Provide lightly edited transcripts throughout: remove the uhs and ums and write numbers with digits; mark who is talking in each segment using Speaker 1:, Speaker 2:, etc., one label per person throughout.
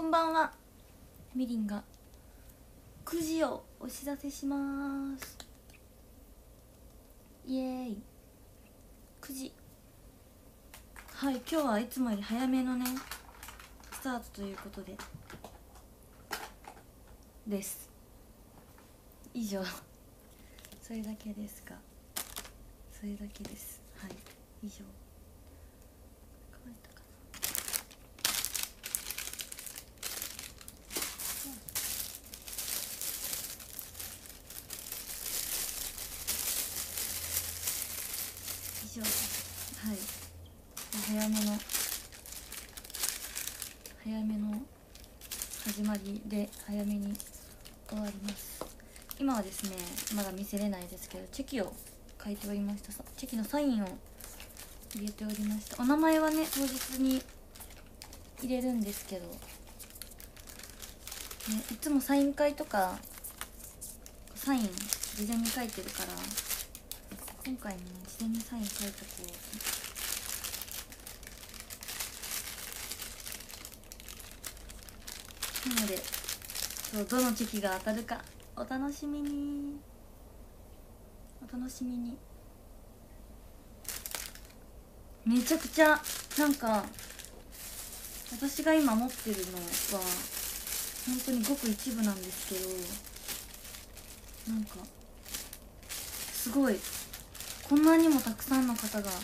Speaker 1: んばんは。みりんが9時をお知らせします。イエーイ9時。はい、今日はいつもより早めのねスタートということで以上それだけですか。それだけです。はい、以上。乾いたかな。以上。はい、早めの始まりで早めに終わります。今はですね、まだ見せれないですけどチェキを書いておりました。チェキのサインを入れておりました。お名前はね当日に入れるんですけど、ね、いつもサイン会とかサイン事前に書いてるから、今回もね事前にサイン書いとこう。なのでどのチェキが当たるかお楽しみに。めちゃくちゃなんか私が今持ってるのは本当にごく一部なんですけど、なんかすごいこんなにもたくさんの方が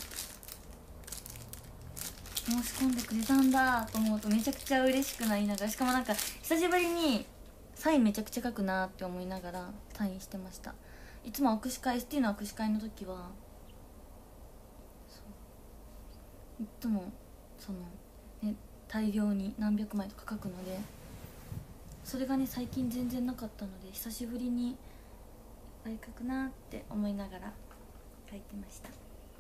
Speaker 1: 申し込んでくれたんだと思うとめちゃくちゃ嬉しくなりながら、しかもなんか久しぶりにサインめちゃくちゃ書くなって思いながらサインしてました。いつも握手会 ST の握手会の時はいつもね大量に何百枚とか書くので、それがね最近全然なかったので久しぶりにいっぱい書くなって思いながら書いてました。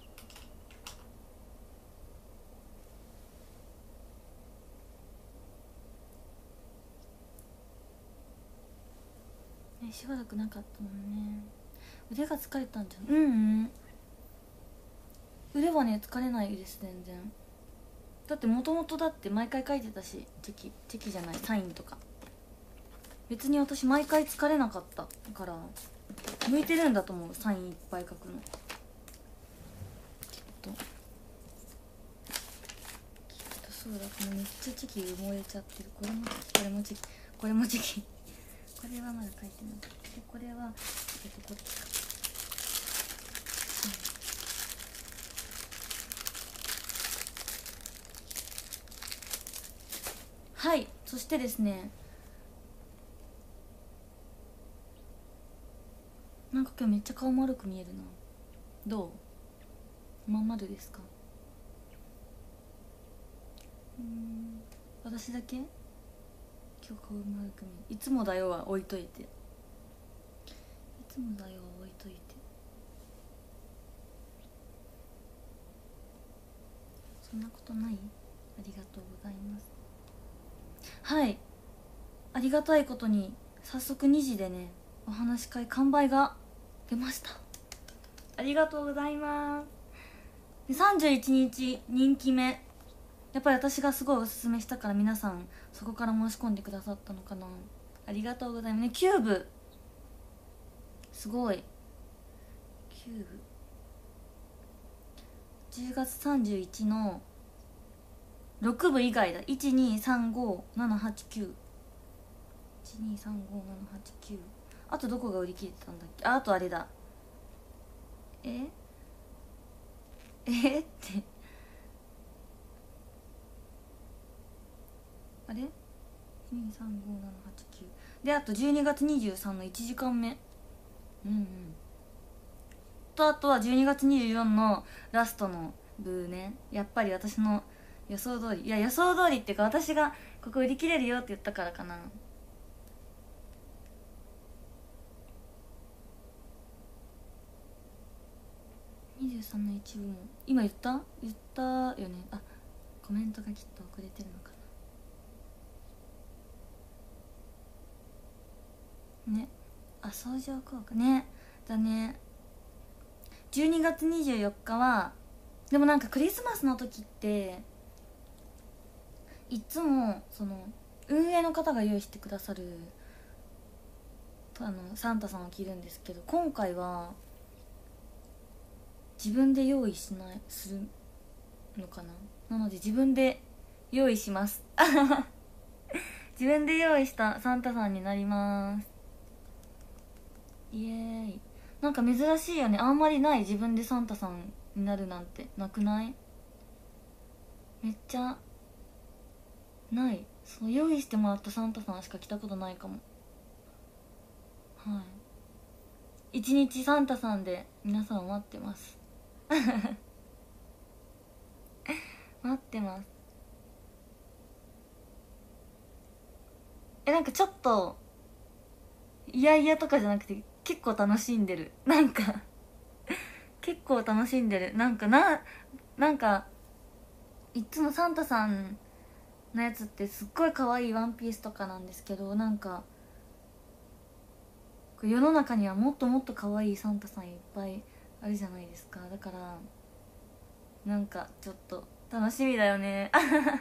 Speaker 1: しばらくなかったもんね。腕が疲れたんじゃない？腕はね疲れないです全然。だってもともとだって毎回書いてたし、チェキじゃないサインとか別に私毎回疲れなかったから向いてるんだと思う。サインいっぱい書くのきっとそうだ。このめっちゃチェキ埋もれちゃってる。これもチェキこれはまだ書いてない。でこれはこっちか。はい、そしてですね、なんか今日めっちゃ顔丸く見えるな。どう？まん丸ですか？私だけ？今日顔丸く見える。いつもだよは置いといて。そんなことない？ありがとうございます。はい、ありがたいことに早速2時でねお話し会完売が出ました。ありがとうございます。で31日人気目、やっぱり私がすごいおすすめしたから皆さんそこから申し込んでくださったのかな。ありがとうございますね。キューブすごい。キューブ10月31の6部以外だ。1235789、あとどこが売り切れてたんだっけ。あとあれだ。ってあれ2357789で、あと12月23の1時間目と、あとは12月24のラストの部ね。やっぱり私の予想通り、いや予想通りっていうか私がここ売り切れるよって言ったからかな。23の一部も今言ったよね。あ、コメントがきっと遅れてるのかなね。あ、相乗効果ね。だね。12月24日はでもなんかクリスマスの時っていつも運営の方が用意してくださるサンタさんを着るんですけど、今回は自分で用意するのかな。なので自分で用意します自分で用意したサンタさんになります。イエーイ。なんか珍しいよね。あんまりない。自分でサンタさんになるなんてなくない？めっちゃない。その用意してもらったサンタさんしか来たことないかも。はい、一日サンタさんで皆さん待ってます待ってます。なんかちょっといやいやとかじゃなくて結構楽しんでる。なんか結構楽しんでる。なんかいつもサンタさんのやつってすっごい可愛いワンピースとかなんですけど、なんか世の中にはもっともっと可愛いサンタさんいっぱいあるじゃないですか。だからなんかちょっと楽しみだよね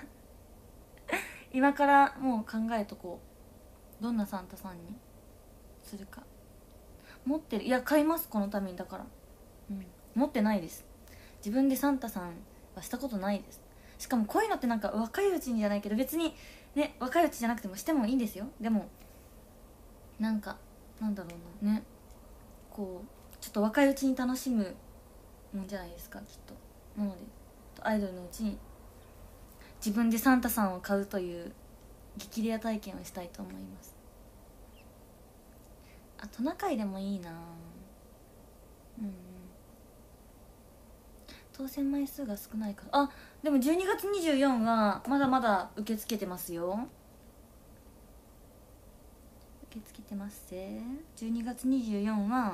Speaker 1: 今からもう考えとこう。どんなサンタさんにするか。持ってる。いや買います、このために。だから、持ってないです。自分でサンタさんはしたことないです。しかもこういうのってなんか若いうちにじゃないけど、別にね若いうちじゃなくてもしてもいいんですよ。でもなんかなんだろうなね、こうちょっと若いうちに楽しむもんじゃないですか、きっと。なのでアイドルのうちに自分でサンタさんを買うという激レア体験をしたいと思います。トナカイでもいいな。当選枚数が少ないから。でも12月24はまだまだ受け付けてますよ。受け付けてますぜ。12月24は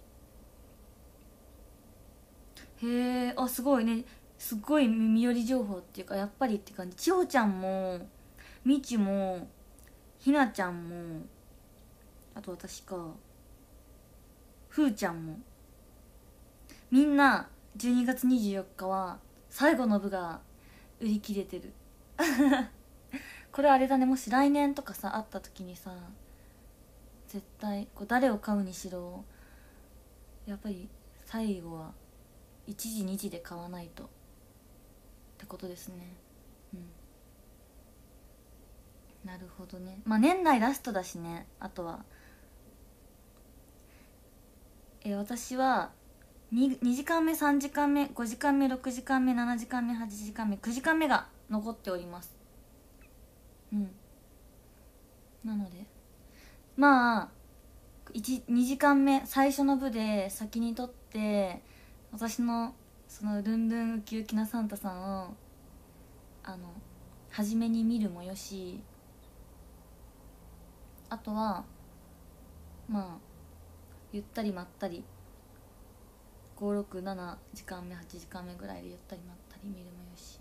Speaker 1: へえ、すごいね。すごい耳寄り情報っていうか、やっぱりって感じ。千穂ちゃんもみちもひなちゃんも、あと私か、ふーちゃんも、みんな12月24日は最後の部が売り切れてるこれあれだね。もし来年とかさあった時にさ、絶対こう誰を買うにしろやっぱり最後は1時2時で買わないとってことですね。なるほどね。年内ラストだしね。あとは私は 2時間目3時間目5時間目6時間目7時間目8時間目9時間目が残っております。なので2時間目最初の部で先に撮って、私のそのルンルンウキウキなサンタさんを初めに見るもよし、あとはゆったりまったり567時間目8時間目ぐらいでゆったりまったり見るもよし。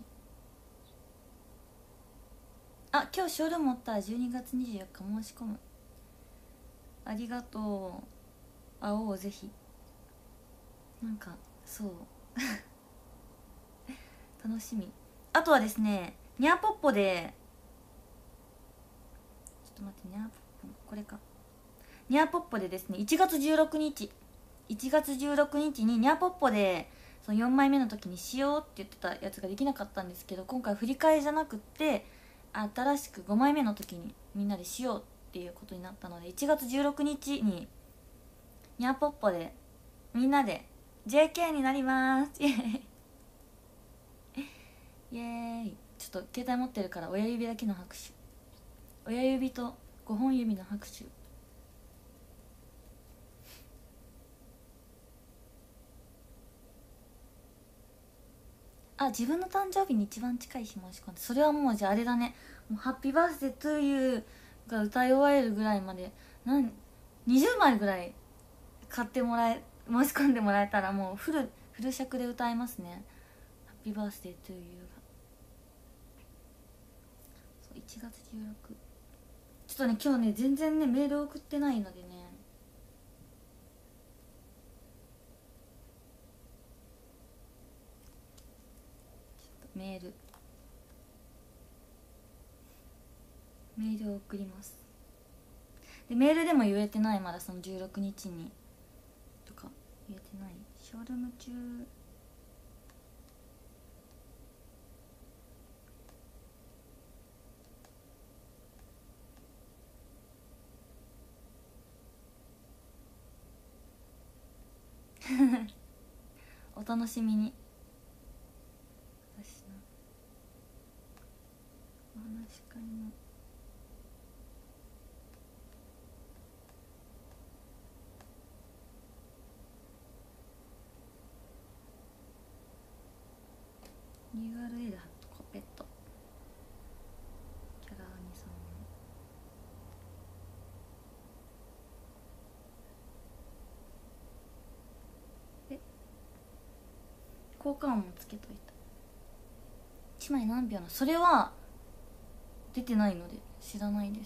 Speaker 1: 今日ショールームおったら12月24日申し込む。ありがとう。会おうぜひ。なんかそう楽しみ。あとはですね、ニャーポッポでちょっと待って、ニャーポッポこれか。ニャーポッポでですね、1月16日にニャーポッポでその4枚目の時にしようって言ってたやつができなかったんですけど、今回振り替えじゃなくって新しく5枚目の時にみんなでしようっていうことになったので、1月16日にニャーポッポでみんなで JK になりますイエーイイエーイ。ちょっと携帯持ってるから親指だけの拍手。親指と5本指の拍手。自分の誕生日に一番近い日申し込んで、それはもうじゃああれだね。もうハッピーバースデートゥーユーが歌い終われるぐらいまで20枚ぐらい買ってもらえ申し込んでもらえたら、もうフル尺で歌えますね。ハッピーバースデートゥーユーが。そう1月16。ちょっとね今日ね全然ねメール送ってないのでね、ちょっとメールメールを送ります。でメールでも言えてない、まだその16日にとか言えてない。ショールーム中お楽しみに。私のお話し会のURL 貼っとこう。ペットキャラアニさんの効果音もつけといた。1枚何秒な、それは出てないので知らないです。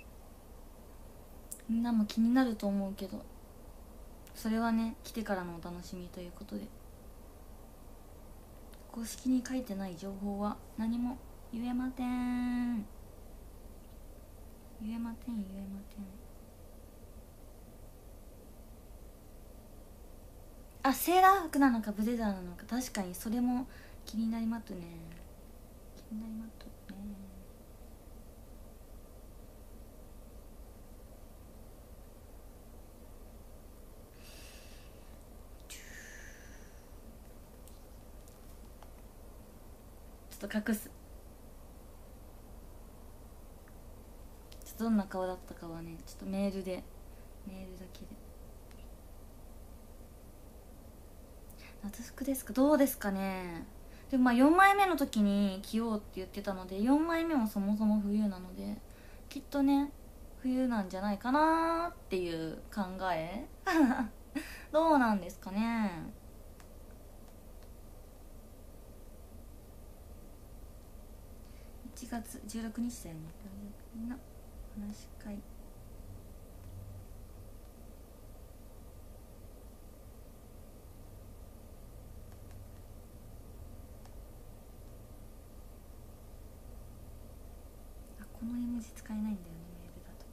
Speaker 1: みんなも気になると思うけど、それはね来てからのお楽しみということで、公式に書いてない情報は何も言えません。言えません。あ、セーラー服なのかブレザーなのか、確かにそれも気になりまっとね。気になりまっとね。ちょっと隠す。ちょっとどんな顔だったかはね、ちょっとメールだけで。夏服ですか、どうですかね。でもまあ4枚目の時に着ようって言ってたので、4枚目もそもそも冬なので、きっとね冬なんじゃないかなっていう考えどうなんですかね。1月16日だよね。みんな話し会。あ、この絵文字使えないんだよね、メールだと。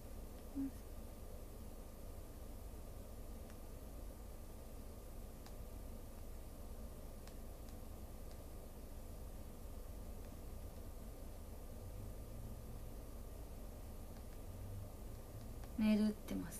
Speaker 1: メール打ってます。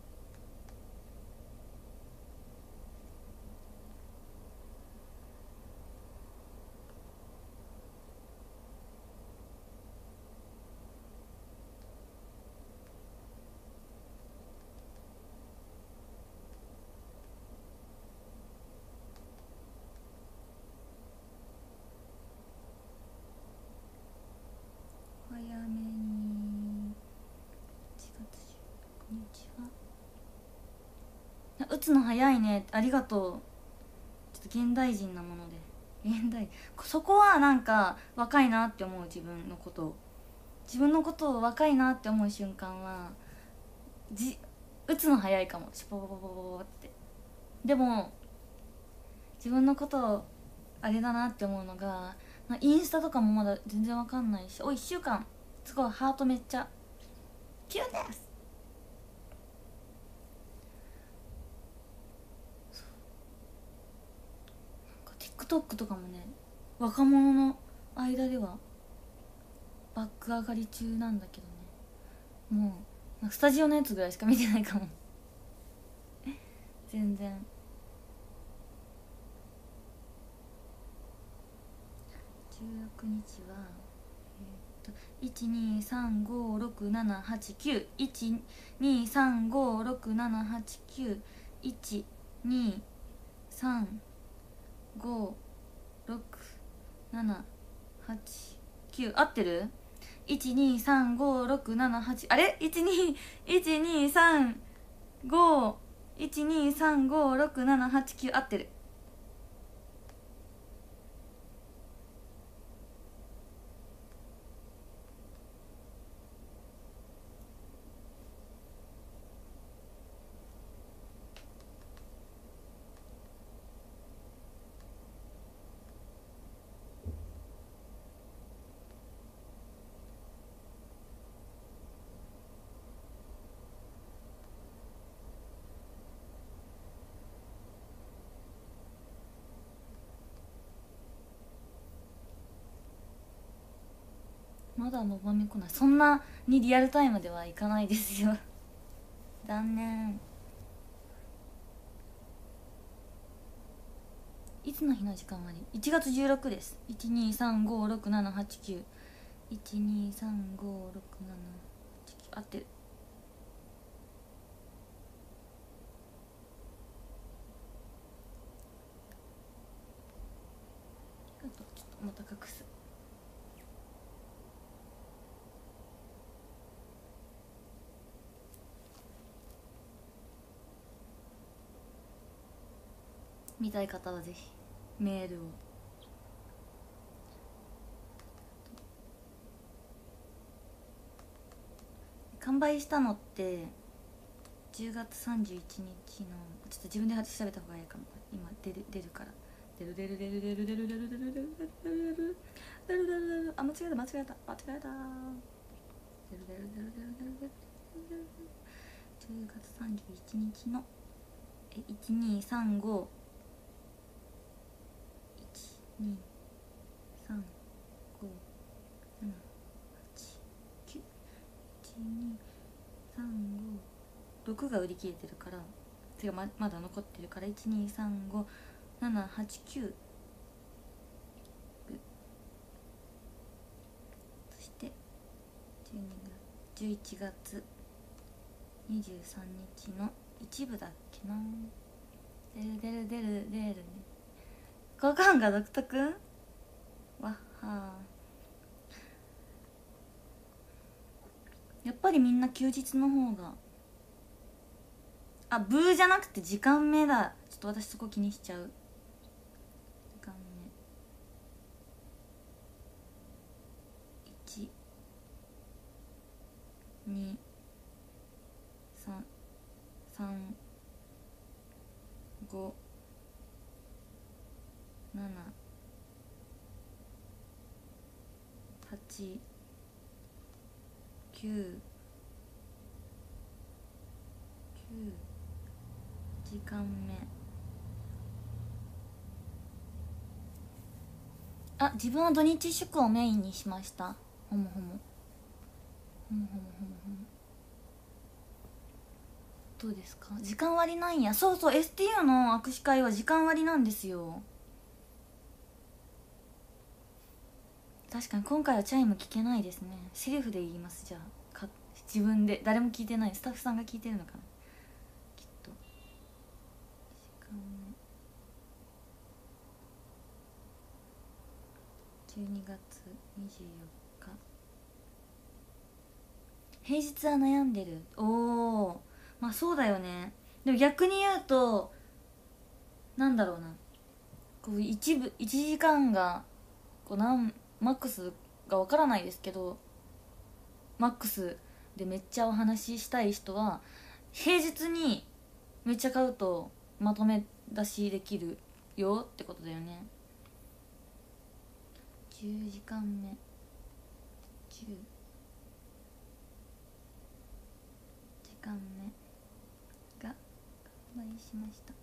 Speaker 1: 早めに。1月16日は打つの早いね、ありがとう。ちょっと現代人なもので、そこはなんか若いなって思う。自分のことを若いなって思う瞬間は打つの早いかも。シュポポポポポって。でも自分のことをあれだなって思うのが、インスタとかもまだ全然わかんないし、1週間すごいハートめっちゃキュンです。TikTok とかもね、若者の間ではバック上がり中なんだけどね。もうスタジオのやつぐらいしか見てないかも全然。16日は1235678912356789123合ってる？ 1235678、あれ？ 1235678、合ってる。 まだのばみこない。そんなにリアルタイムではいかないですよ残念。いつの日の時間割り？1月16です。12356789123567891合ってる。ちょっとまた隠す。見たい方はぜひメールを。完売したのって10月31日の、ちょっと自分で調べた方がいいかも。今出るから。出るあ、間違えた10月31日の1235 6が売り切れてるから、てか まだ残ってるから、1235789。そして11月23日の一部だっけな。出るね。効果音が独特わっはー。やっぱりみんな休日の方が、あ、ブーじゃなくて時間目だ。ちょっと私そこ気にしちゃう。時間目1 2 3 3 5 7 8 9 時間目。あ、自分は土日祝をメインにしました。ほも。どうですか？時間割なんや。そうそう、 STU の握手会は時間割なんですよ。確かに今回はチャイム聞けないですね。セリフで言います。じゃあ自分で。誰も聞いてない。スタッフさんが聞いてるのかな、きっと。時間12月24日。平日は悩んでる。おお、まあそうだよね。でも逆に言うと、なんだろうな、こう1時間がこうマックスがわからないですけど、マックスでめっちゃお話ししたい人は平日にめっちゃ買うとまとめ出しできるよってことだよね。10時間目10時間目が完売しました。あ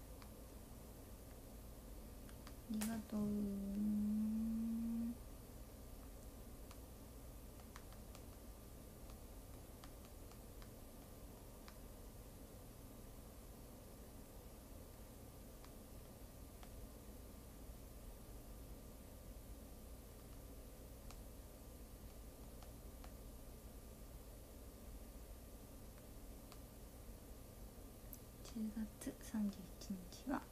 Speaker 1: りがとう。10月31日は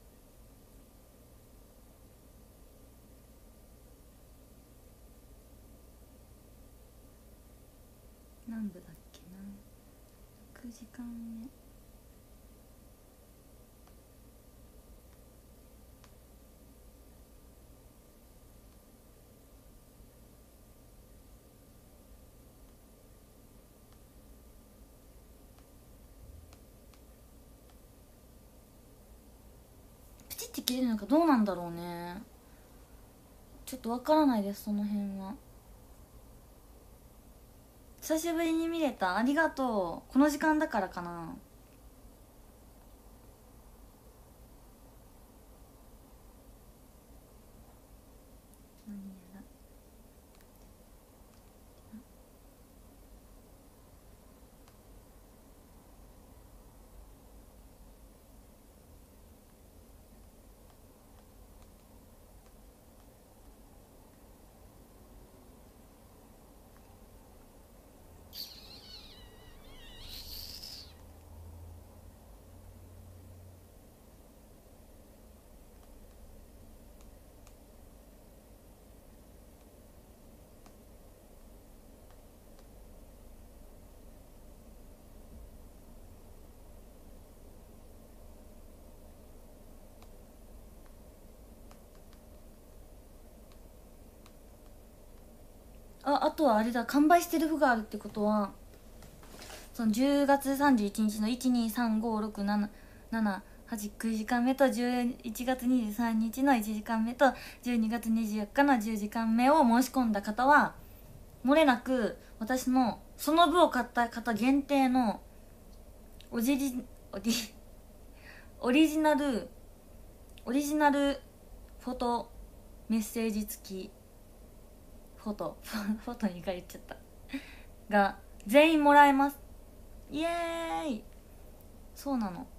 Speaker 1: 何部だっけな。6時間目。プチって切れるのかどうなんだろうね。ちょっとわからないです、その辺は。久しぶりに見れた。ありがとう。この時間だからかな。何やらとはあれだ、完売してる符があるってことは、その10月31日の123567789時間目と11月23日の1時間目と12月24日の10時間目を申し込んだ方は漏れなく私のその部を買った方限定のオリジナルフォトメッセージ付きフォト2回言っちゃったが全員もらえます。イエーイ。そうなの。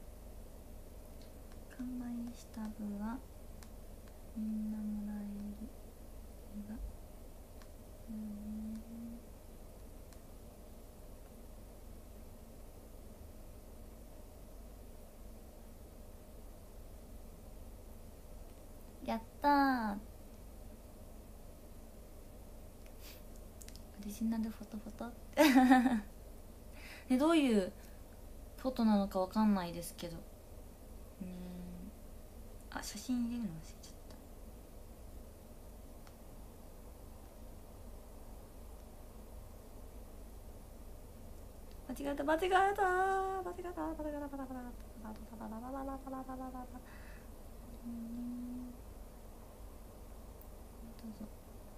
Speaker 1: 完売した部はみんなもらえるが、やったー。オリジナルフォトでどういうフォトなのかわかんないですけど、あ、写真入れるの忘れちゃった。間違えた。どうぞ。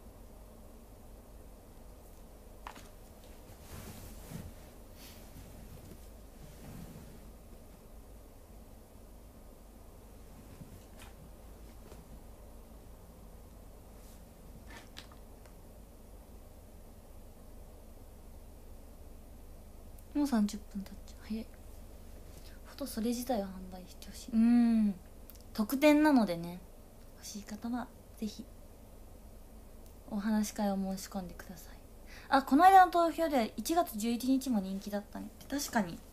Speaker 1: もう30分経っちゃう。早い。フォトそれ自体を販売してほしい。特典なのでね、欲しい方はぜひお話し会を申し込んでください。あ、この間の投票では1月11日も人気だったね。確かに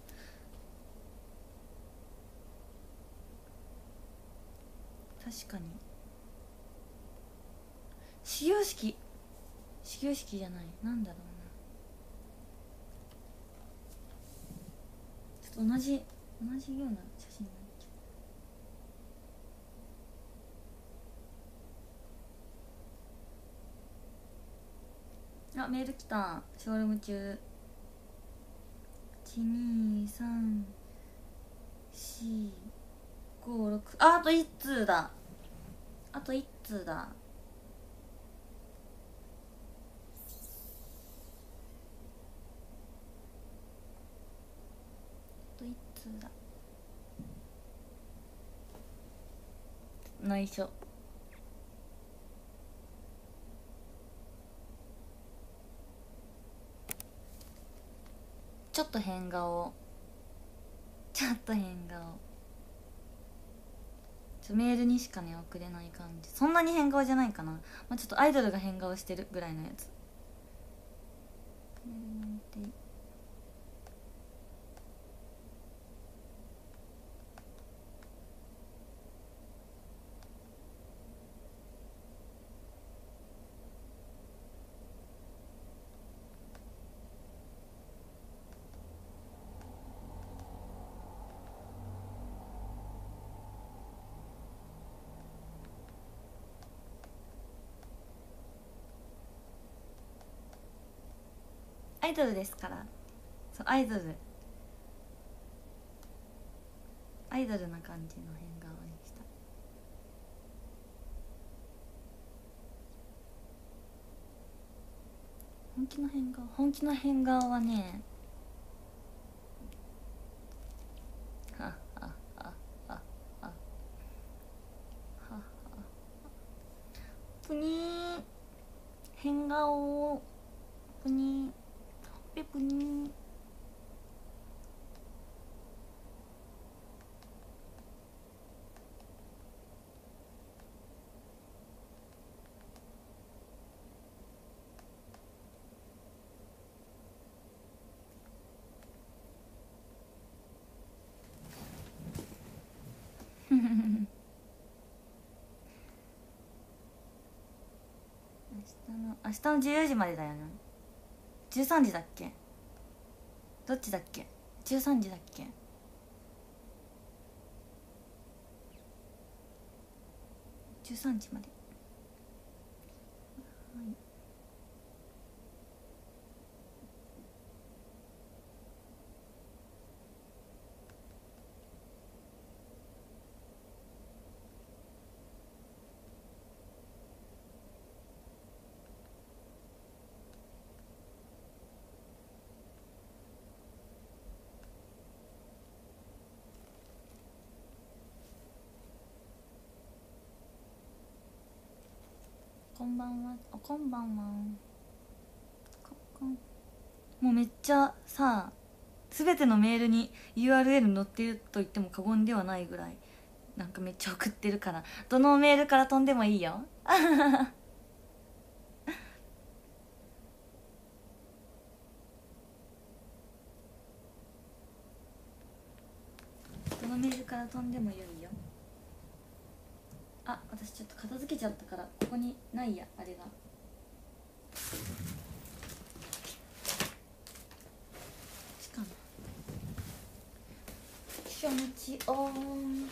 Speaker 1: 始業式じゃない、なんだろうな、ちょっと同じような写真になっちゃう。あ、メール来た。ショールーム中。12345あと1通だ。あと1通だ。内緒。ちょっと変顔。メールにしかね送れない感じ。そんなに変顔じゃないかな、ちょっとアイドルが変顔してるぐらいのやつ。アイドルですから。そう、アイドルな感じの変顔にした。本気の変顔はね、プニー変顔プニーペプニー明日の14時までだよね。13時だっけ、どっちだっけ、13時だっけ。13時まで。はい。 こんばんは。こんばんは。もうめっちゃさ、全てのメールに URL 載ってると言っても過言ではないぐらいなんかめっちゃ送ってるから、どのメールから飛んでもいいよ。どのメールから飛んでもよいよ。あ、私ちょっと片付けちゃったからここにないや、あれが。しかも気持ちおん。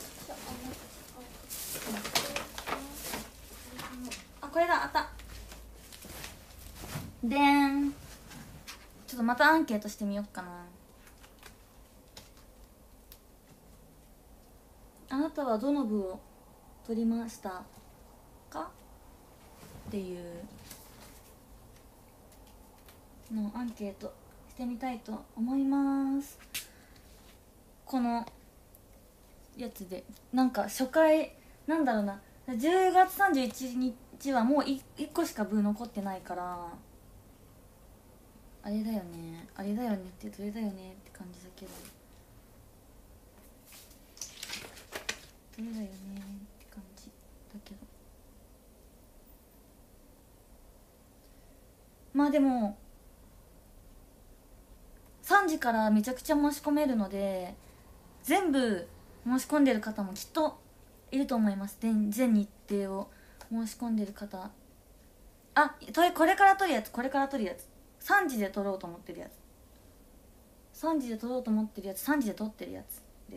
Speaker 1: あ、これだ、あった。でーん。ちょっとまたアンケートしてみよっかな。あなたはどの部を取りましたかっていうのをアンケートしてみたいと思います。このやつでなんか初回なんだろうな、10月31日はもう 1個しか部残ってないから、あれだよね、あれだよねってどれだよねって感じだけど、どれだよねって感じだけど、まあでも3時からめちゃくちゃ申し込めるので、全部申し込んでる方もきっといると思います。全日程を申し込んでる方。あ、これから取るやつ、これから取るやつ、3時で取ろうと思ってるやつ、3時で取ろうと思ってるやつ、3時で取ってるやつです。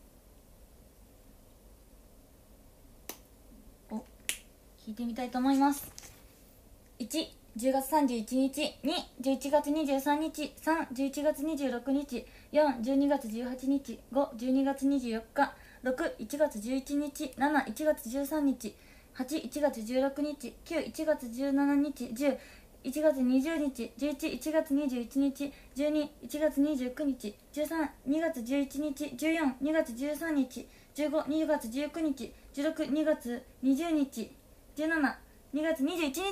Speaker 1: お、聞いてみたいと思います。1、10月31日、2、11月23日、3、11月26日、4、12月18日、5、12月24日、6、1月11日、7、1月13日、8、1月16日、9、1月17日、10、1月20日、11、1月21日、12、1月29日、13、2月11日、14、2月13日、15、2月19日、16、2月20日、17、2月21日。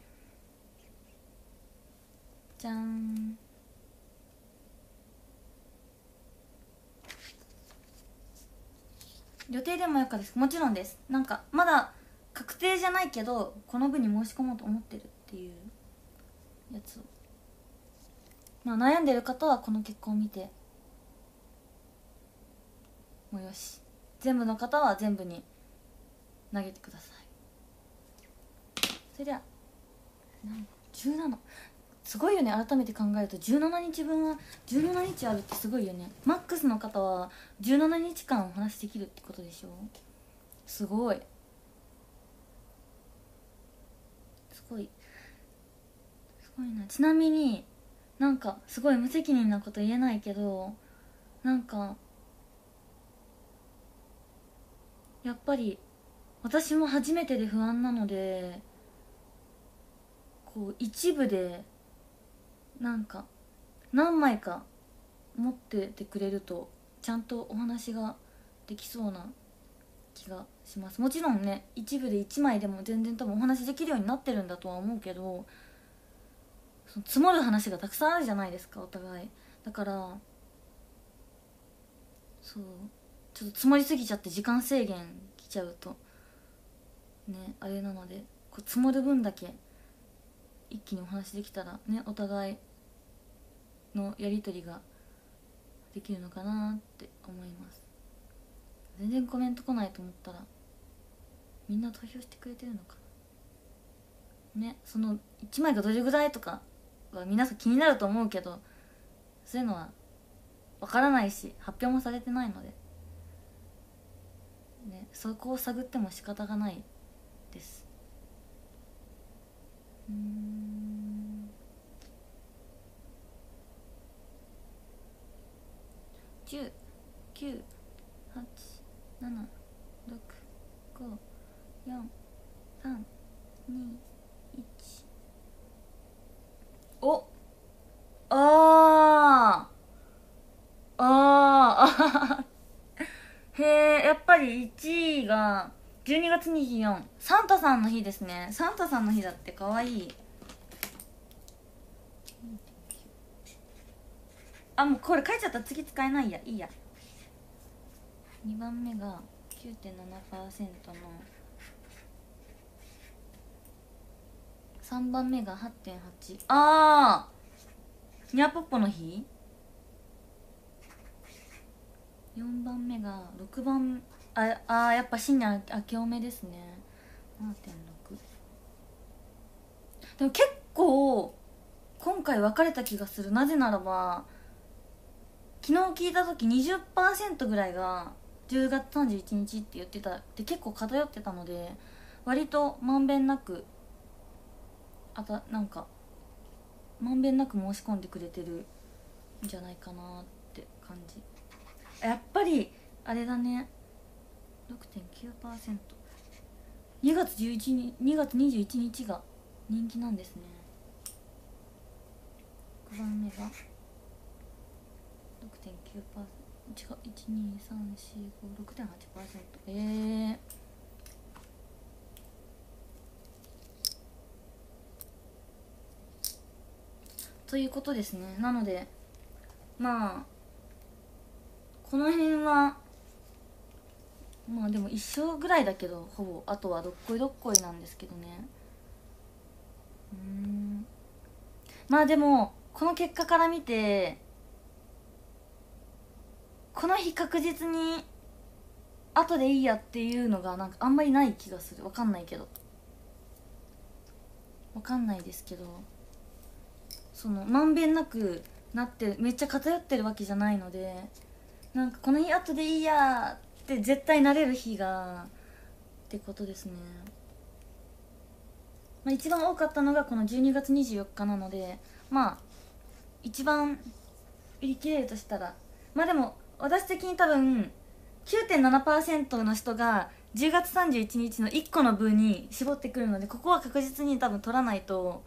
Speaker 1: じゃーん。予定でもよかです。もちろんです。なんかまだ確定じゃないけどこの部に申し込もうと思ってるっていうやつを、まあ、悩んでる方はこの結果を見てもよし、全部の方は全部に投げてください。それでは17、すごいよね。改めて考えると17日分は17日あるってすごいよね。マックスの方は17日間お話できるってことでしょ。すごいすごいすごいな。ちなみになんかすごい無責任なこと言えないけど、なんかやっぱり私も初めてで不安なので、こう一部でなんか何枚か持っててくれるとちゃんとお話ができそうな気がします。もちろんね、一部で1枚でも全然多分お話できるようになってるんだとは思うけど、その積もる話がたくさんあるじゃないですか、お互い。だからそうちょっと積もりすぎちゃって時間制限来ちゃうとね、あれなので、こう積もる分だけ一気にお話できたらね、お互いのやり取りができるのかなって思います。全然コメント来ないと思ったらみんな投票してくれてるのかなね。その1枚がどれぐらいとかは皆さん気になると思うけど、そういうのはわからないし発表もされてないのでね、そこを探っても仕方がないです。10、9、8、7、6、5、4、3、2、1。お、あーあーへえ、やっぱり1位が 12月24サンタさんの日ですね。サンタさんの日だってかわいい。あ、もうこれ書いちゃったら次使えないや。いいや。2番目が 9.7% の3番目が 8.8。 あーニャポッポの日。4番目が6番。やっぱ新年明けおめですね。 7.6。 でも結構今回分かれた気がする。なぜならば昨日聞いた時 20% ぐらいが10月31日って言ってたって結構偏ってたので、割とまんべんなくなんかまんべんなく申し込んでくれてるんじゃないかなって感じ。やっぱりあれだね。 6.9%。 2月21日が人気なんですね。6番目が 6.9%。 違う、12345 6.8%。ということですね。なのでまあこの辺はまあでも一緒ぐらいだけど、ほぼあとはどっこいどっこいなんですけどね。まあでもこの結果から見てこの日確実に後でいいやっていうのがなんかあんまりない気がする。わかんないですけど、そのまんべんなくなってめっちゃ偏ってるわけじゃないので、なんかこの日後でいいやって絶対なれる日がってことですね。まあ、一番多かったのがこの12月24日なので、まあ一番売り切れるとしたら、まあでも私的に多分 9.7% の人が10月31日の1個の分に絞ってくるので、ここは確実に多分取らないと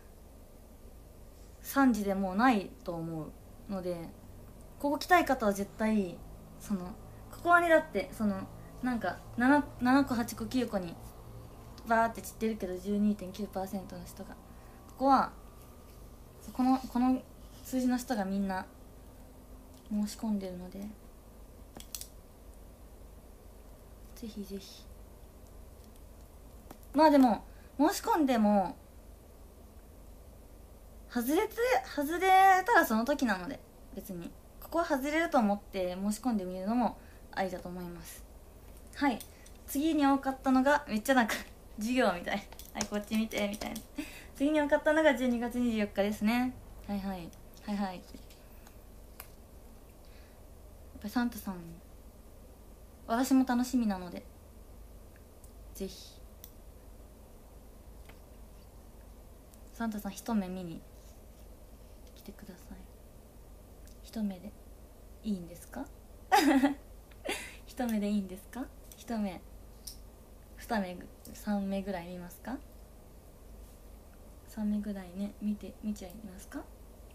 Speaker 1: 3時でもうないと思うので、ここ来たい方は絶対ここはね、だってなんか 7個8個9個にバーって散ってるけど 12.9% の人が、ここはこの数字の人がみんな申し込んでるので、ぜひぜひ。まあでも申し込んでも外れたらその時なので、別にここは外れると思って申し込んでみるのもありだと思います。はい。次に多かったのがめっちゃなんか授業みたい。はいこっち見てみたいな。次に多かったのが12月24日ですね。はいはい。やっぱりサンタさん私も楽しみなので、ぜひサンタさん一目見に来てください。一目でいいんですか？一目でいいんですか？一目二目三目ぐらい見ますか？3目ぐらいね、見ちゃいますか？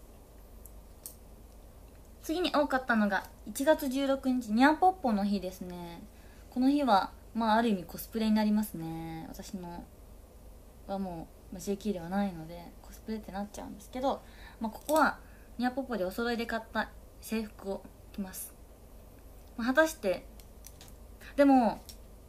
Speaker 1: 次に多かったのが1月16日にゃんぽっぽの日ですね。この日はまあある意味コスプレになりますね。私のはもう、JK ではないのでコスプレってなっちゃうんですけど、ここはにゃんぽっぽでお揃いで買った制服を着ます。果たしてでも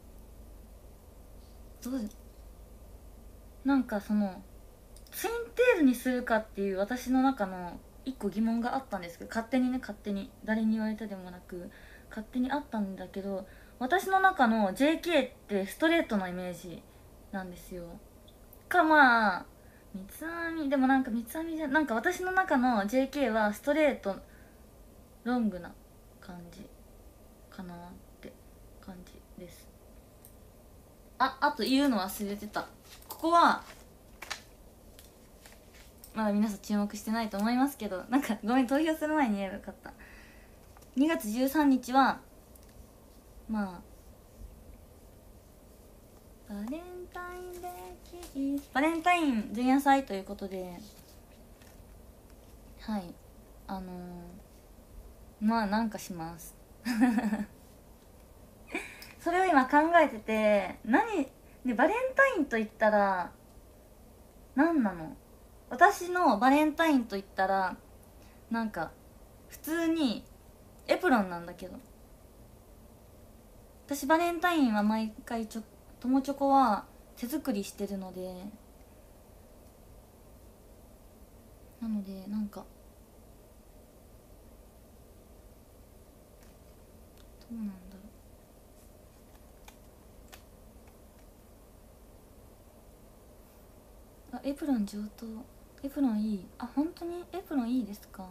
Speaker 1: なんかツインテールにするかっていう私の中の一個疑問があったんですけど、勝手に誰に言われたでもなく勝手にあったんだけど、私の中の JK ってストレートのイメージなんですよ。まあ三つ編みでもなんか三つ編みじゃなんか私の中の JK はストレートロングな感じかなって感じです。あと言うの忘れてた。ここはまだ皆さん注目してないと思いますけど、なんかごめん、投票する前に言えばよかった。2月13日はバレンタインデーバレンタイン前夜祭ということで、はいなんかします。 それを今考えてて、ね、バレンタインと言ったら何なの？私のバレンタインと言ったらなんか普通にエプロンなんだけど、私バレンタインは毎回友チョコは手作りしてるので、なのでなんかどうなんだろう。あ、エプロン上等。エプロンいい。あ、本当にエプロンいいですか？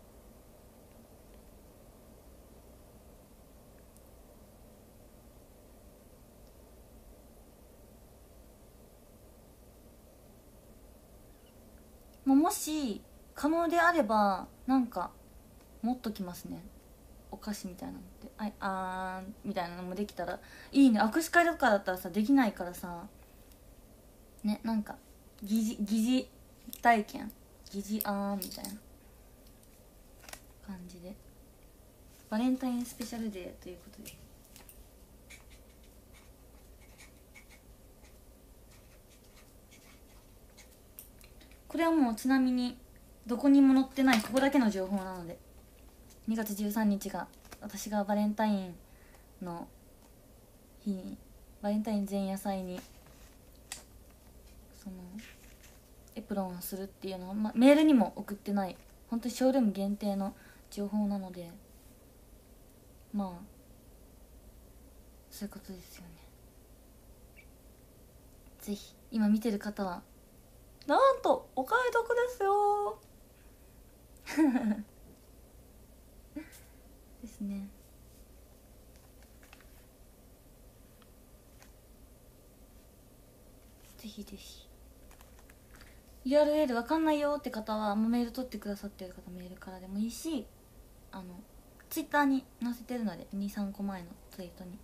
Speaker 1: もし可能であればなんか持っときますね、お菓子みたいなのって。みたいなのもできたらいいね。握手会とかだったらさできないからさね、なんか疑似体験、疑似みたいな感じでバレンタインスペシャルデーということで、これはもうちなみにどこにも載ってないここだけの情報なので、2月13日が私がバレンタインの日に、バレンタイン前夜祭にそのエプロンをするっていうのは、メールにも送ってない、本当にショールーム限定の情報なので、そういうことですよね。ぜひ今見てる方はなんとお買い得ですよですね。ぜひぜひ URL わかんないよって方はメール取ってくださってる方、メールからでもいいし、ツイッターに載せてるので、23個前のツイートに、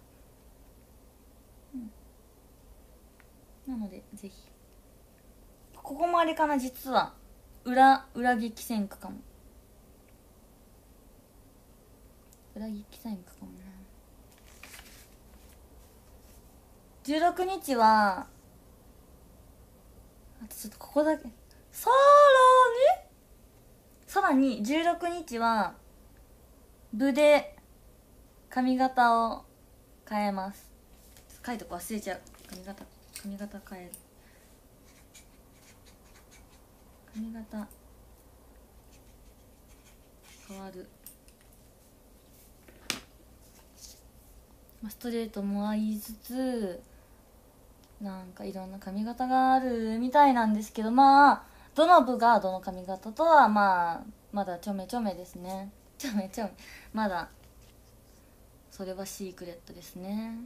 Speaker 1: なのでぜひ。ここもあれかな、実は裏激戦区かも。裏激戦区かもな。16日はあとちょっとここだけ、さらに16日は部で髪型を変えます。書いとこ忘れちゃう。髪型変える。髪型変わる。ストレートも合いつつ、なんかいろんな髪型があるみたいなんですけど、どの部がどの髪型とはまだちょめちょめですね。ちょめちょめ、まだそれはシークレットですね。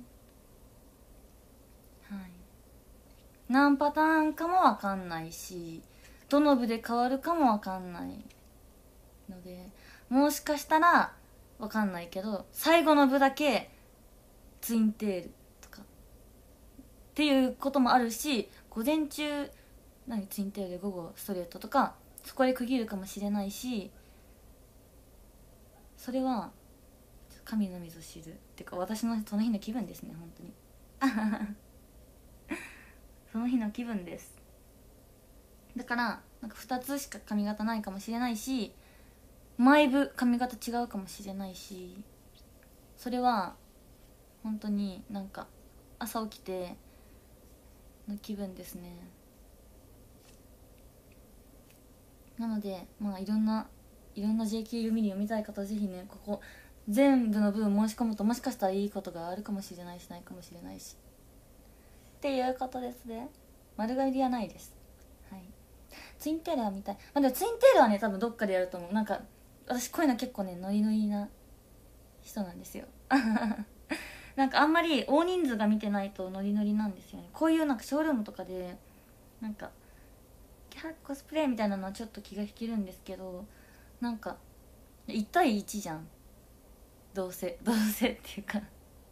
Speaker 1: はい。何パターンかもわかんないし、どの部で変わるかもわかんないので、もしかしたらわかんないけど最後の部だけツインテールとかっていうこともあるし、午前中ツインテールで午後ストレートとか、そこで区切るかもしれないし、それは神のみぞ知るっていうか、私のその日の気分ですね、本当にその日の気分です。だからなんか2つしか髪型ないかもしれないし、毎部髪型違うかもしれないし、それは本当になんか朝起きての気分ですね。なのでいろんな JK ルミニ読みたい方はぜひね、ここ全部の部分申し込むともしかしたらいいことがあるかもしれないし、ないかもしれないしっていうことですね。丸刈りはないです。はい。ツインテールは見たい。でもツインテールはね多分どっかでやると思う。なんか私こういうの結構ねノリノリな人なんですよなんかあんまり大人数が見てないとノリノリなんですよね。こういうなんかショールームとかでなんかコスプレみたいなのはちょっと気が引けるんですけど、なんか1対1じゃん、どうせっていうか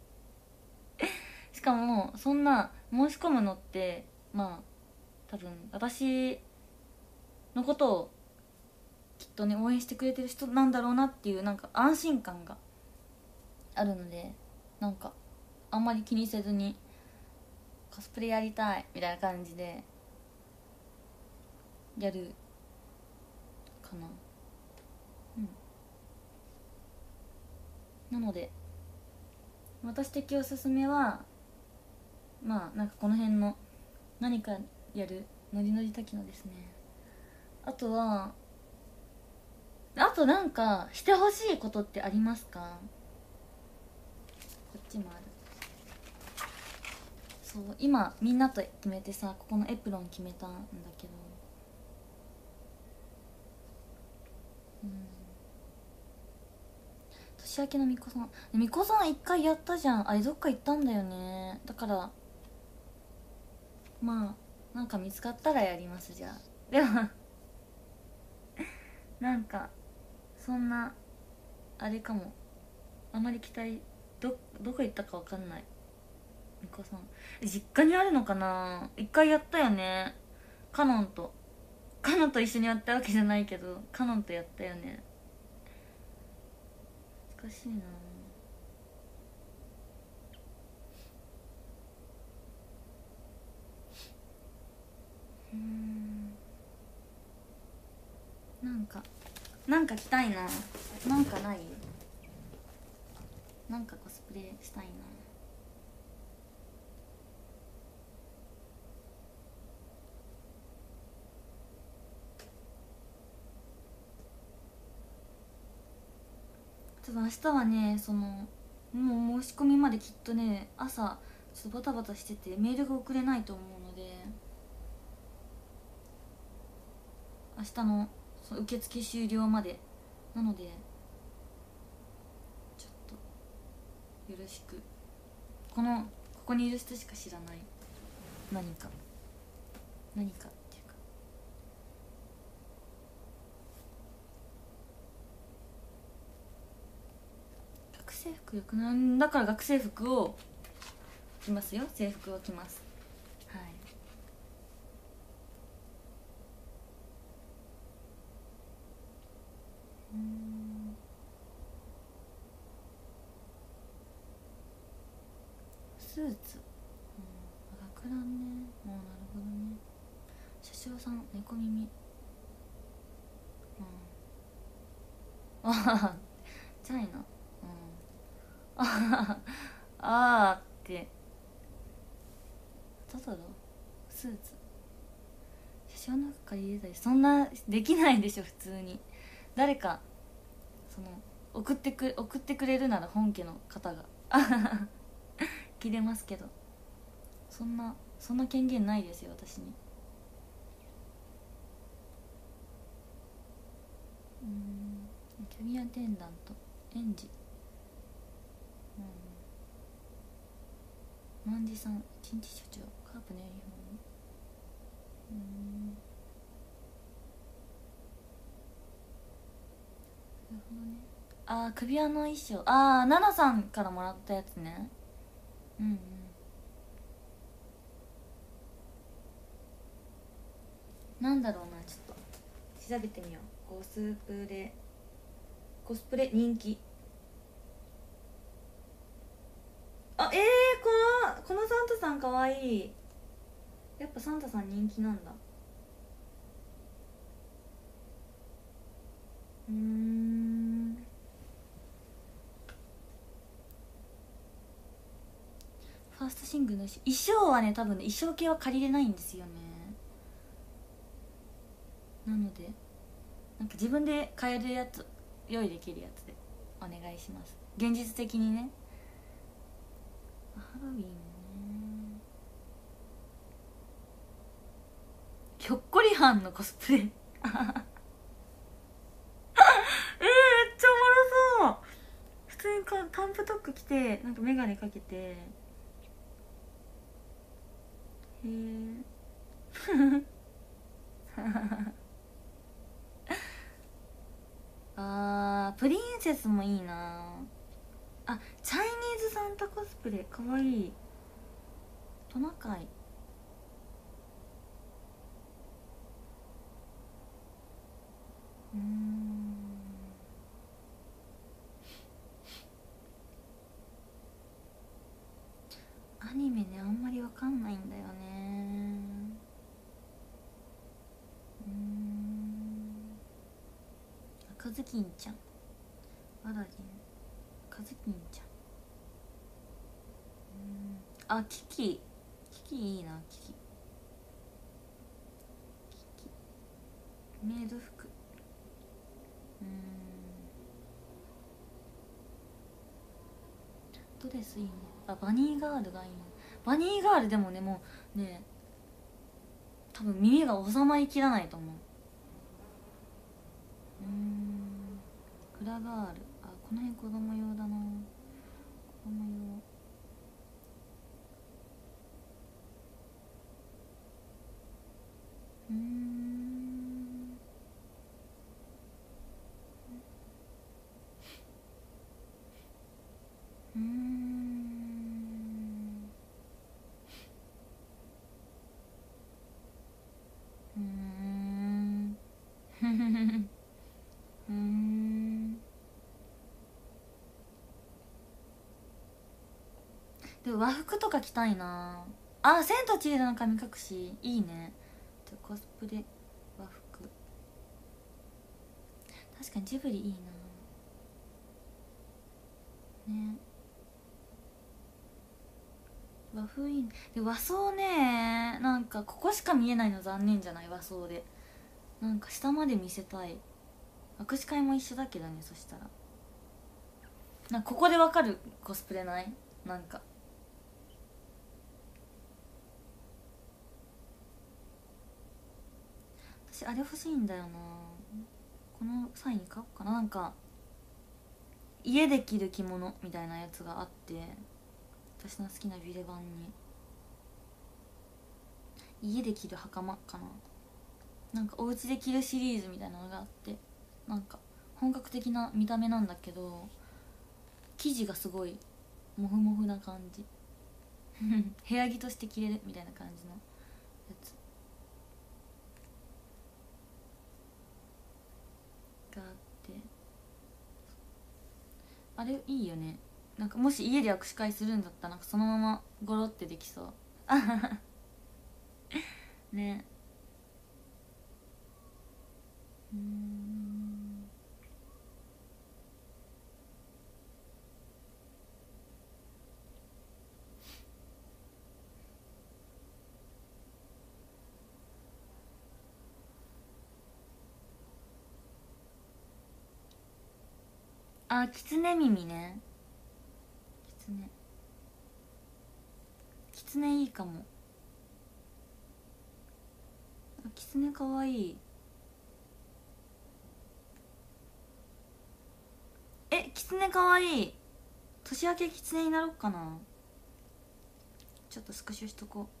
Speaker 1: しかもそんな申し込むのって多分私のことをきっとね応援してくれてる人なんだろうなっていうなんか安心感があるので、なんかあんまり気にせずにコスプレやりたいみたいな感じでやるかな。なので私的おすすめはまあなんかこの辺の何かやるノリノリ滝野ですね。あとなんかしてほしいことってありますか？こっちもある。そう今みんなと決めてさ、ここのエプロン決めたんだけど、年明けのみこさん、みこさん一回やったじゃん。あれどっか行ったんだよね。だからまあなんか見つかったらやります。じゃあでもなんかそんなあれかも、あまり期待どこ行ったかわかんない。みこさん実家にあるのかな。一回やったよね。カノンと一緒にやったわけじゃないけど、カノンとやったよね。難しいな。なんか着たいな。なんかない？なんかコスプレしたいな。ただ明日はね、もう申し込みまできっとね、朝ちょっとバタバタしててメールが送れないと思うので、明日の受付終了までなので、ちょっとよろしく。ここにいる人しか知らない何かっていうか、学生服よくない？だから学生服を着ますよ。制服を着ます。はい。スーツ、学ランね。なるほどね。車掌さん猫耳。ああチャイナ。ああってトトロスーツ、車掌の中借りれたり、そんなできないでしょ普通に。誰か送ってくれるなら本家の方が切れますけど、そんな権限ないですよ私に。キャビンアテンダント、園児、万次さん、一日所長、カープのユニフォーム。なるほどね。首輪の衣装、ナナさんからもらったやつね。なんだろうな、ちょっと調べてみよう。コスプレ人気。このサンタさんかわいい。やっぱサンタさん人気なんだ。ファーストシングルの衣装はね、多分ね衣装系は借りれないんですよね。なのでなんか自分で買えるやつ、用意できるやつでお願いします。現実的にね。ハロウィンね。ひょっこりはんのコスプレめっちゃおもろそう。普通にタンプトップ着て、なんか眼鏡かけて、へえプリンセスもいいな。チャイニーズサンタコスプレかわいい。トナカイ。 ニメねあんまりわかんないんだよね。カズキンちゃん、アラジン、カズキンちゃん、あ、キキいいな。キキメイド服、ドレスいいね。あ、バニーガールがいいね。バニーガールでもね、もうね多分耳が収まりきらないと思う。フラガール、あ、この辺子供用だな。子供用。でも和服とか着たいなあ。千と千尋の神隠しいいね。コスプレ和服、確かにジブリいいなね。和風いいね。で和装ね、なんかここしか見えないの残念じゃない？和装でなんか下まで見せたい。握手会も一緒だけどね。そしたらなんかここでわかるコスプレない？なんか私あれ欲しいんだよな。このサイン買おうかな。なんか家で着る着物みたいなやつがあって、私の好きなビレ版に家で着る袴かな。なんかお家で着るシリーズみたいなのがあって、なんか本格的な見た目なんだけど生地がすごいモフモフな感じ部屋着として着れるみたいな感じのやつがあって、あれいいよね。なんかもし家で握手会するんだったらなんかそのままゴロってできそうね。あ、キツネ耳ね。キツネいいかも。キツネかわいい。キツネかわいい。年明けキツネになろっかな。ちょっとスクショしとこ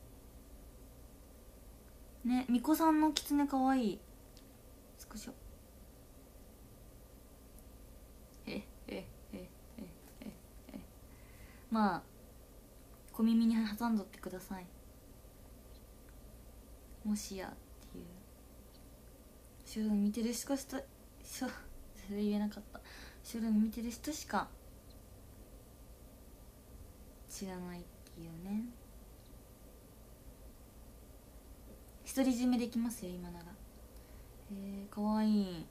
Speaker 1: うね。みこさんのキツネかわいい。スクショ。まあ小耳に挟んどってください。もしやっていう。シュル見てる人それ言えなかった。シュル見てる人しか知らないっていうね。独り占めできますよ今なら。かわいい。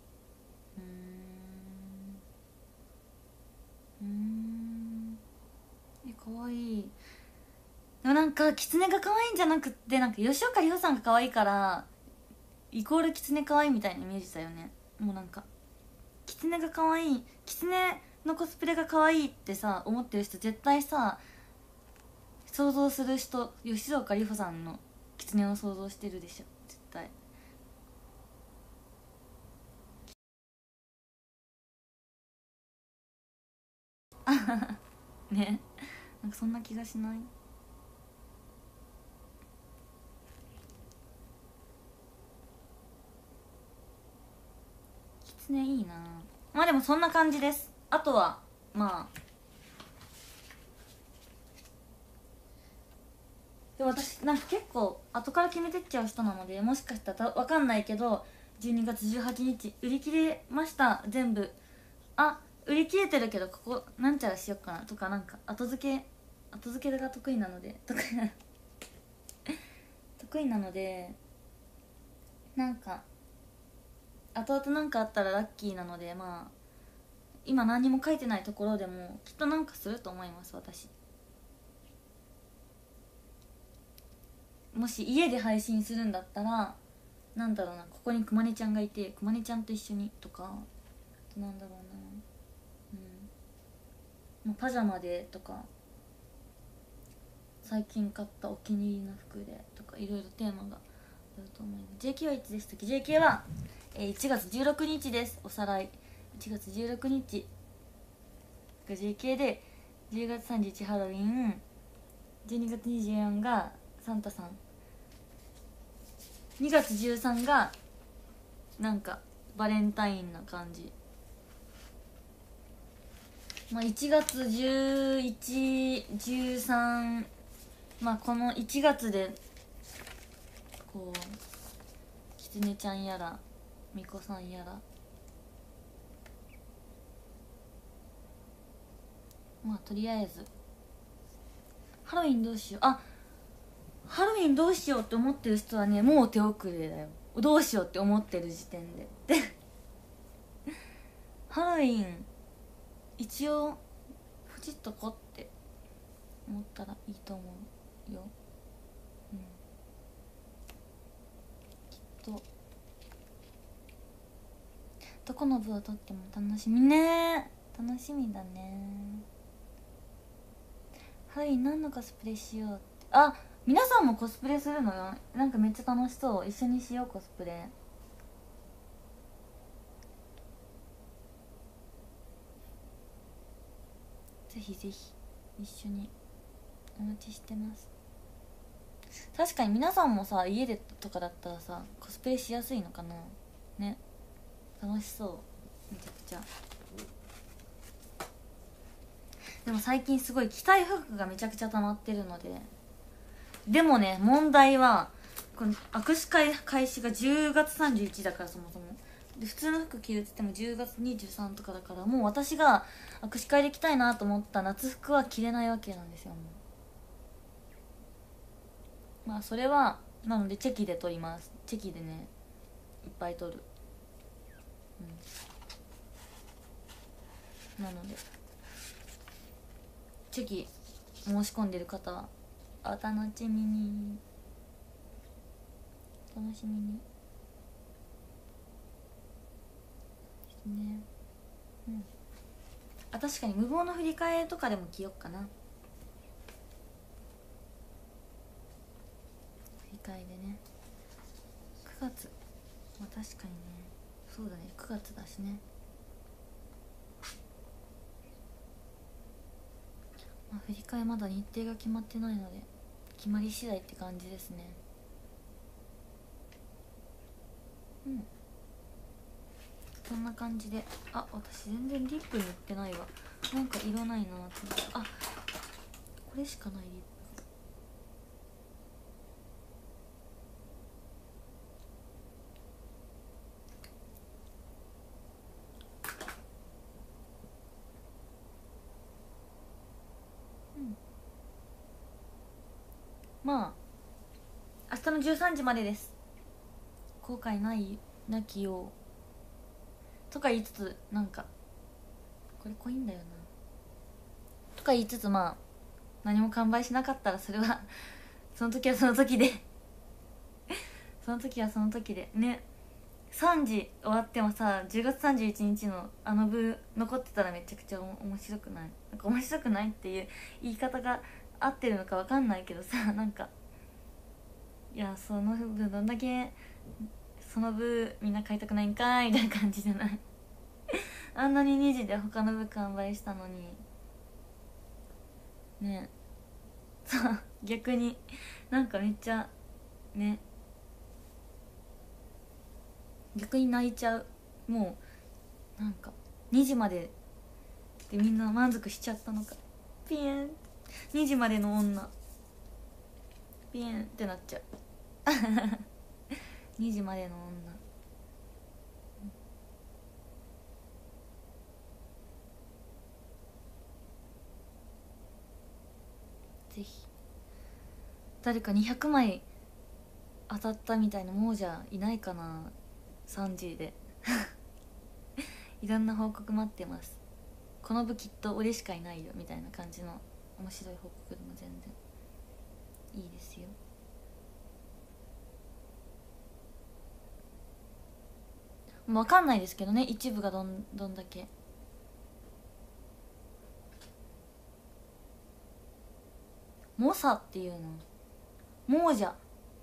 Speaker 1: かわいい。でもなんかキツネが可愛いんじゃなくって、なんか吉岡里帆さんが可愛いからイコールキツネ可愛いみたいなイメージだよね。もうなんかキツネが可愛い、キツネのコスプレが可愛いってさ思ってる人絶対さ、想像する人吉岡里帆さんのキツネを想像してるでしょ絶対ね。なんかそんな気がしない？キツネいいな。まあでもそんな感じです。あとはまあで私なんか結構後から決めてっちゃう人なので、もしかしたらわかんないけど12月18日売り切れました全部。あ、売り切れてるけどここなんちゃらしよっかなとか、なんか後付け後付けが得意なので得意なので、なんか後々なんかあったらラッキーなので、まあ今何にも書いてないところでもきっとなんかすると思います。私もし家で配信するんだったら、なんだろうな、ここにくまねちゃんがいて、くまねちゃんと一緒にとか、なんだろうな、もうパジャマでとか、最近買ったお気に入りの服でとか、いろいろテーマがあると思います。 JK はいつでしたっけ？ JK は、1月16日です。おさらい、1月16日が JK で、10月31日ハロウィン、12月24がサンタさん、2月13がなんかバレンタインな感じ。まあ1月11、13、まあこの1月でこうきつねちゃんやらみこさんやら、まあとりあえずハロウィンどうしよう、ハロウィンどうしようって思ってる人はね、もう手遅れだよ。どうしようって思ってる時点でハロウィン一応ポチっとこって思ったらいいと思うよ。きっとどこの部を取っても楽しみね。楽しみだね。ハロウィン何のコスプレしようって。皆さんもコスプレするのよ。なんかめっちゃ楽しそう。一緒にしよう、コスプレ。ぜひぜひ一緒にお待ちしてます。確かに皆さんもさ、家でとかだったらさ、コスプレしやすいのかなね。楽しそう、めちゃくちゃ。でも最近すごい着たい服がめちゃくちゃ溜まってるので、でもね、問題はこの握手会開始が10月31だから、そもそもで普通の服着るって言っても10月23とかだから、もう私が握手会で着たいなと思った夏服は着れないわけなんですよ。もうまあそれはなのでチェキで撮ります。チェキでね、いっぱい撮る。なのでチェキ申し込んでる方はお楽しみに、楽しみにですね。確かに無謀の振り替えとかでも着よっかな。振り替えでね、9月、まあ確かにね、そうだね、9月だしね。まあ、振り替えまだ日程が決まってないので、決まり次第って感じですね。そんな感じで、私全然リップ塗ってないわ。なんか色ないなって思って、これしかないリップ。まあ明日の13時までです。後悔なきようとか言いつつ、なんかこれ濃いんだよなとか言いつつ、まあ何も完売しなかったらそれはその時はその時でその時はその時でね。3時終わってもさ、10月31日のあの部残ってたらめちゃくちゃ面白くない？なんか面白くないっていう言い方が合ってるのか分かんないけどさ、なんかいや、その部どんだけその部みんな買いたくないんかいみたいな感じじゃないあんなに2時で他の部完売したのにね。さ逆になんかめっちゃね、逆に泣いちゃう。もうなんか2時まででみんな満足しちゃったのか、ピエン、2時までの女ピエンってなっちゃう2時までの女。 ぜひ誰か200枚当たったみたいな亡者いないかな。3時でいろんな報告待ってます。この部きっと俺しかいないよみたいな感じの面白い報告でも全然いいですよ。分かんないですけどね、一部がどんだけ。猛者っていうの亡者。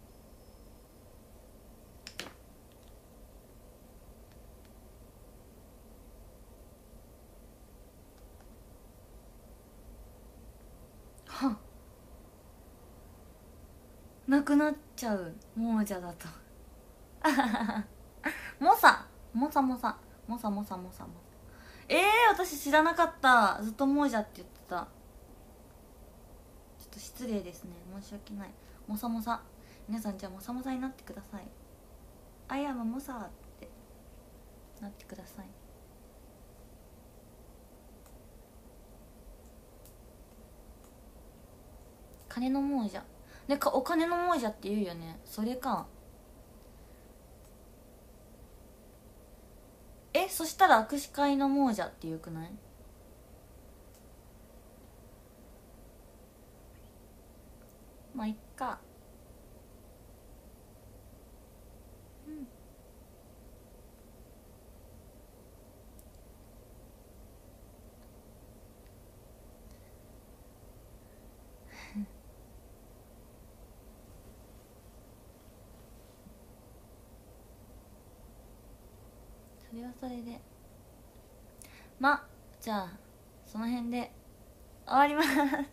Speaker 1: はなくなっちゃう亡者だと猛者猛者猛者猛者猛者猛者。私知らなかった。ずっと亡者って言ってた。ちょっと失礼ですね、申し訳ない。モサモサ、皆さんじゃあモサモサになってください。アイアムモサってなってください。金の亡者ね、お金の亡者って言うよね。それか。そしたら握手会の亡者ってよくない？まあいっか。それはそれで、じゃあその辺で終わります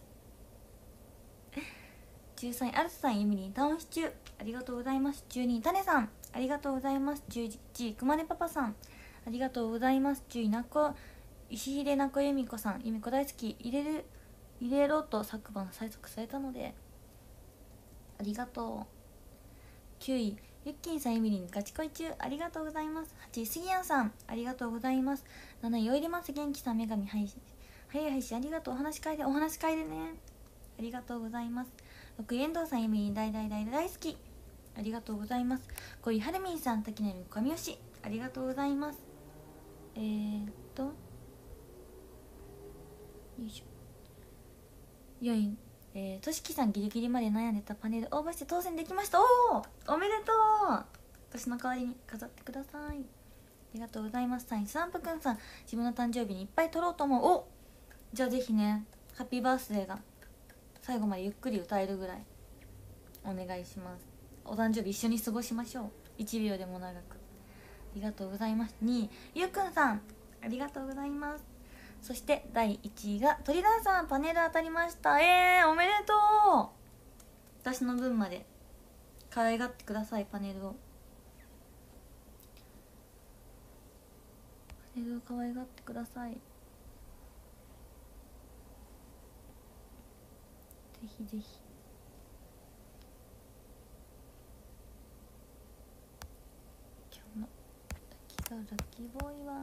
Speaker 1: 13位アルスさん、ユミリンタウンシチューありがとうございます。12位タネさんありがとうございます。11位くまねパパさんありがとうございます。10位なこ石秀なこ由美子さん、由美子大好き、入れろと昨晩催促されたのでありがとう。9位ゆっきんさん、ゆみりんガチ恋中ありがとうございます。8位すぎやんさんありがとうございます。7位おいでます元気さん、女神配信早い配信ありがとう。お話し会でねありがとうございます。6位遠藤さん、ゆみりん大好きありがとうございます。5位はるみんさん、滝波神吉ありがとうございます。よいしょ。4位としきさん、ギリギリまで悩んでたパネル応募して当選できました。おめでとう。私の代わりに飾ってください。ありがとうございます。3位スワンプくんさん、自分の誕生日にいっぱい撮ろうと思う。じゃあぜひね、ハッピーバースデーが最後までゆっくり歌えるぐらいお願いします。お誕生日一緒に過ごしましょう。1秒でも長く。ありがとうございます。2位ゆうくんさんありがとうございます。そして第1位が鳥ダンさん、パネル当たりました。おめでとう。私の分まで可愛がってください。パネルを可愛がってください。ぜひぜひ。今日のラッキーボーイは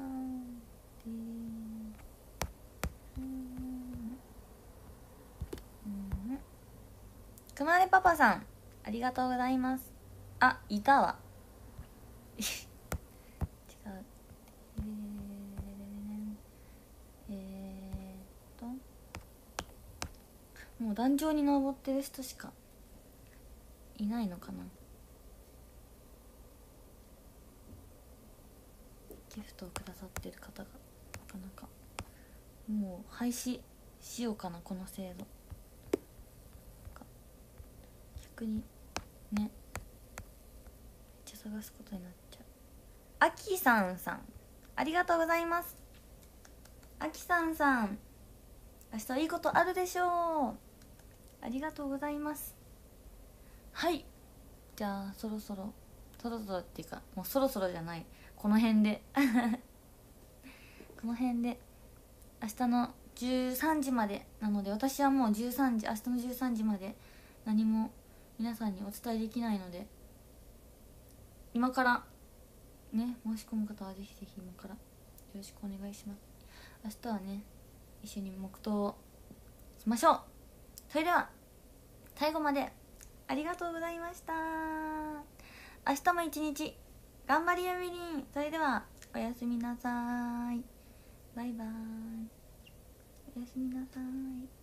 Speaker 1: くまねパパさんありがとうございます。いたわ違う。もう壇上に登ってる人しかいないのかな。ギフトをくださってる方がなかなか。もう廃止しようかな、この制度。逆にね、めっちゃ探すことになっちゃう。あきさんありがとうございます。あきさん明日はいいことあるでしょう。ありがとうございます。はい、じゃあそろそろっていうか、もうそろそろじゃない、この辺でこの辺で明日の13時までなので、私はもう明日の13時まで何も皆さんにお伝えできないので、今からね、申し込む方はぜひぜひ今からよろしくお願いします。明日はね、一緒に黙祷をしましょう。それでは最後までありがとうございました。明日も一日頑張りやみりん。それではおやすみなさい。バイバーイ。おやすみなさい。